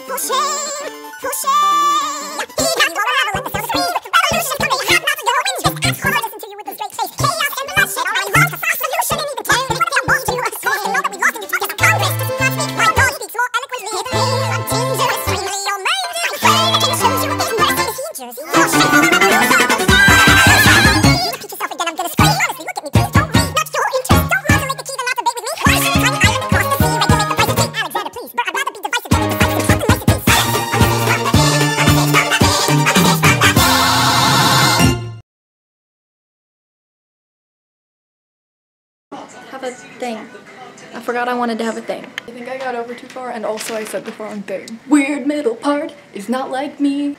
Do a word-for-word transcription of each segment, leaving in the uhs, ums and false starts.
Have a thing. I forgot I wanted to have a thing. I think I got over too far, and also I said the wrong thing. Weird middle part is not like me.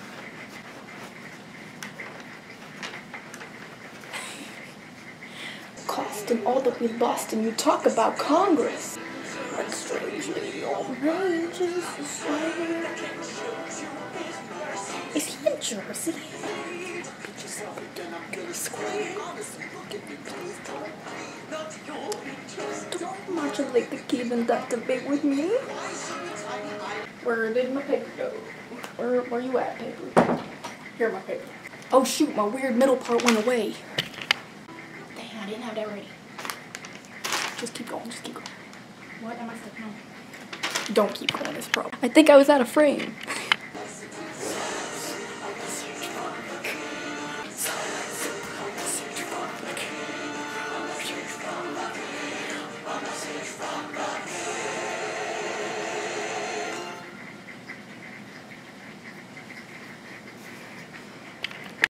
Costing all that we lost, and you talk about Congress. What strangely outrageous society. Is he in Jersey? Don't modulate the key and that debate with me. Where did my paper go? Where, where you at, paper? Here, my paper. Oh shoot, my weird middle part went away. Dang, I didn't have that ready. Just keep going, just keep going. What am I stuck on? Don't keep going, this problem. I think I was out of frame.